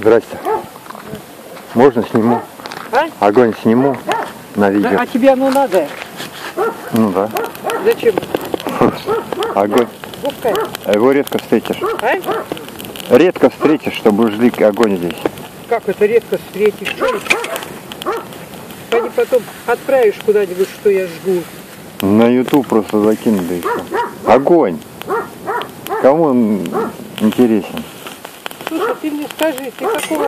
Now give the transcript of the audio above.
Здрасте. Можно сниму? А? Огонь сниму на видео. А тебе оно надо? Ну да. Зачем? Огонь. Пускай. Его редко встретишь. А? Редко встретишь, чтобы жгли огонь здесь. Как это редко встретишь? Пойди потом отправишь куда-нибудь, что я жгу. На YouTube просто закину, да и все. Огонь. Кому он интересен? Слушай, ты мне скажи, ты какого